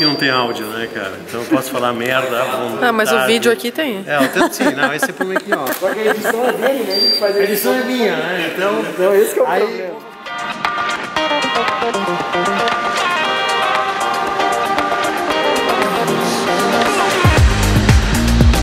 que não tem áudio, né, cara? Então eu posso falar merda à vontade. Ah, mas o vídeo aqui tem. É, eu tento sim, não, esse é pro making off. Só que a edição é dele, né? A gente faz a edição é minha, né? Então esse que é o problema.